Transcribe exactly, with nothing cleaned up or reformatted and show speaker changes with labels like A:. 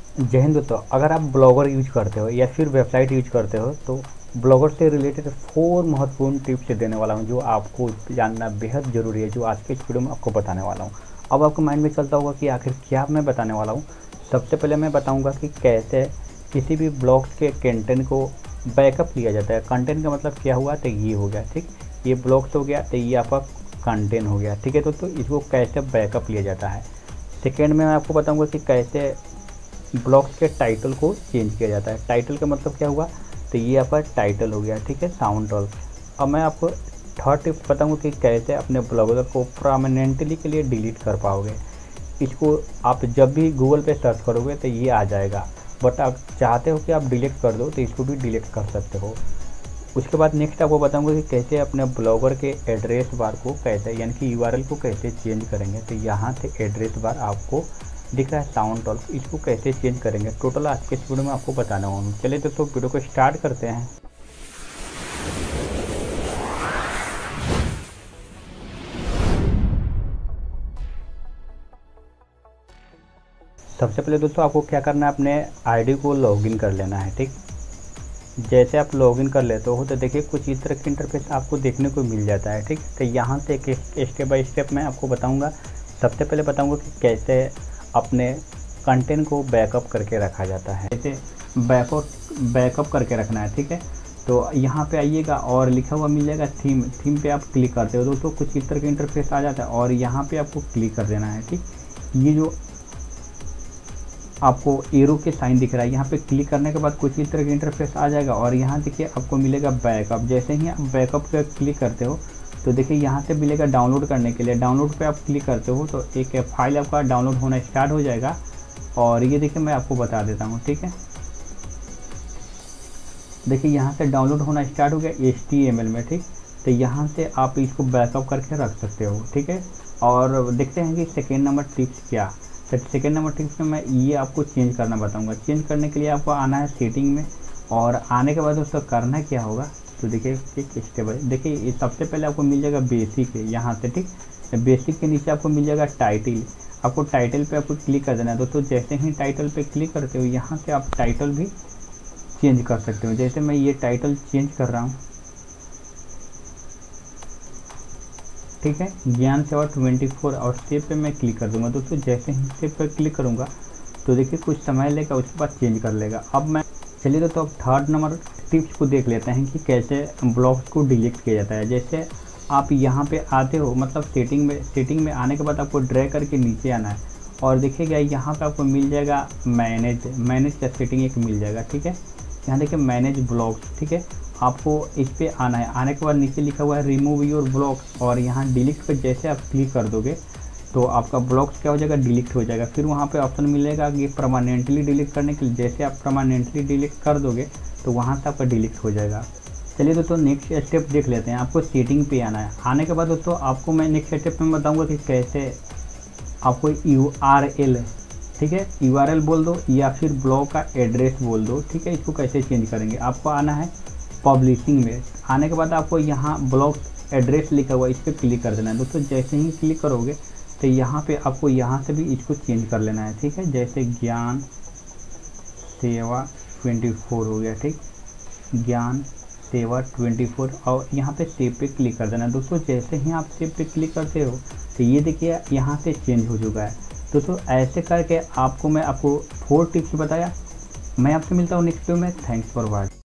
A: जय हिंद दोस्तों, अगर आप ब्लॉगर यूज करते हो या फिर वेबसाइट यूज करते हो तो ब्लॉगर से रिलेटेड फोर महत्वपूर्ण टिप्स देने वाला हूं जो आपको जानना बेहद ज़रूरी है, जो आज के इस वीडियो में आपको बताने वाला हूं। अब आपको माइंड में चलता होगा कि आखिर क्या मैं बताने वाला हूं। सबसे पहले मैं बताऊंगा कि कैसे किसी भी ब्लॉग्स के कंटेंट को बैकअप लिया जाता है। कंटेंट का मतलब क्या हुआ, तो ये हो गया, ठीक। ये ब्लॉग्स हो गया, तो ये आपका कंटेंट हो गया, ठीक है। तो, तो इसको कैसे बैकअप लिया जाता है। सेकेंड में मैं आपको बताऊँगा कि कैसे ब्लॉग्स के टाइटल को चेंज किया जाता है। टाइटल का मतलब क्या हुआ, तो ये आपका टाइटल हो गया, ठीक है, साउंड ऑल। अब मैं आपको थर्ड टिप्स बताऊंगा कि कैसे अपने ब्लॉगर को परमानेंटली के लिए डिलीट कर पाओगे। इसको आप जब भी गूगल पे सर्च करोगे तो ये आ जाएगा, बट आप चाहते हो कि आप डिलीट कर दो तो इसको भी डिलीट कर सकते हो। उसके बाद नेक्स्ट आपको बताऊंगा कि कैसे अपने ब्लॉगर के एड्रेस बार को कैसे, यानी कि यूआरएल को कैसे चेंज करेंगे। तो यहाँ से एड्रेस बार आपको दिख रहा है साउंड टॉल, इसको कैसे चेंज करेंगे, टोटल आज के इस वीडियो में आपको बताना होगा। चलिए तो, तो वीडियो को स्टार्ट करते हैं। सबसे पहले दोस्तों आपको क्या करना है, अपने आईडी को लॉगिन कर लेना है, ठीक। जैसे आप लॉगिन कर लेते हो तो देखिए कुछ इस तरह की इंटरफेस आपको देखने को मिल जाता है, ठीक। तो यहाँ से एक स्टेप बाय स्टेप मैं आपको बताऊँगा। सबसे पहले बताऊँगा कि कैसे अपने कंटेंट को बैकअप करके रखा जाता है, जैसे बैकअप बैकअप करके रखना है, ठीक है। तो यहाँ पे आइएगा और लिखा हुआ मिल जाएगा थीम। थीम पे आप क्लिक करते हो दोस्तों, कुछ इस तरह का इंटरफेस आ जाता है और यहाँ पे आपको क्लिक कर देना है, ठीक। ये जो आपको एरो के साइन दिख रहा है, यहाँ पे क्लिक करने के बाद कुछ इस तरह का इंटरफेस आ जाएगा और यहाँ देखिए आपको मिलेगा बैकअप। जैसे ही आप बैकअप पे क्लिक करते हो तो देखिए यहाँ से मिलेगा डाउनलोड करने के लिए। डाउनलोड पे आप क्लिक करते हो तो एक फाइल आपका डाउनलोड होना स्टार्ट हो जाएगा और ये देखिए मैं आपको बता देता हूँ, ठीक है। देखिए यहाँ से डाउनलोड होना स्टार्ट हो गया एच टी एम एल में, ठीक। तो यहाँ से आप इसको बैकअप करके रख सकते हो, ठीक है। और देखते हैं कि सेकेंड नंबर टिप्स क्या। तो सेकेंड नंबर टिप्स में मैं ये आपको चेंज करना बताऊँगा। चेंज करने के लिए आपको आना है सेटिंग में और आने के बाद उसका करना क्या होगा, तो देखिए एक स्टेप है। देखिए सबसे पहले आपको मिल जाएगा बेसिक है यहाँ से, ठीक। बेसिक के नीचे आपको मिल जाएगा टाइटल। आपको टाइटल पे आपको क्लिक कर देना है दोस्तों। जैसे ही टाइटल पे क्लिक करते हो यहाँ से आप टाइटल भी चेंज कर सकते हो। जैसे मैं ये टाइटल चेंज कर रहा हूँ, ठीक है, ज्ञान सेवा ट्वेंटी फोर और सेव पे मैं क्लिक कर दूंगा दोस्तों। जैसे ही सेव पर क्लिक करूँगा तो देखिए कुछ समय लेगा, उसके बाद चेंज कर लेगा। अब मैं चलिए तो अब थर्ड नंबर टिप्स को देख लेते हैं कि कैसे ब्लॉग्स को डिलीट किया जाता है। जैसे आप यहाँ पे आते हो, मतलब सेटिंग में सेटिंग में आने के बाद आपको ड्रैग करके नीचे आना है और देखिएगा यहाँ पे आपको मिल जाएगा मैनेज मैनेज का सेटिंग एक मिल जाएगा, ठीक है। यहाँ देखिए मैनेज ब्लॉग्स, ठीक है। आपको इस पर आना है। आने के बाद नीचे लिखा हुआ है रिमूव योर ब्लॉग्स और यहाँ डिलीट पर जैसे आप क्लिक कर दोगे तो आपका ब्लॉग्स क्या हो जाएगा, डिलीट हो जाएगा। फिर वहाँ पे ऑप्शन मिलेगा कि परमानेंटली डिलीट करने के लिए, जैसे आप परमानेंटली डिलीट कर दोगे तो वहाँ से आपका डिलीट हो जाएगा। चलिए दोस्तों नेक्स्ट स्टेप देख लेते हैं। आपको सेटिंग पे आना है। आने के बाद दोस्तों आपको मैं नेक्स्ट स्टेप में बताऊँगा कि कैसे आपको यू आर एल, ठीक है, यू आर एल बोल दो या फिर ब्लॉग का एड्रेस बोल दो, ठीक है। इसको कैसे चेंज करेंगे, आपको आना है पब्लिशिंग में। आने के बाद आपको यहाँ ब्लॉग एड्रेस लिखा हुआ इस पर क्लिक कर देना है दोस्तों। जैसे ही क्लिक करोगे तो यहाँ पे आपको यहाँ से भी इसको चेंज कर लेना है, ठीक है। जैसे ज्ञान सेवा ट्वेंटी फोर हो गया, ठीक, ज्ञान सेवा ट्वेंटी फोर और यहाँ पे सेव पे क्लिक कर देना है दोस्तों। जैसे ही आप सेव पे क्लिक करते हो तो ये देखिए यहाँ से चेंज हो चुका है दोस्तों। ऐसे करके आपको मैं आपको फोर टिप्स बताया। मैं आपसे मिलता हूँ नेक्स्ट वीडियो में। Thanks for watching.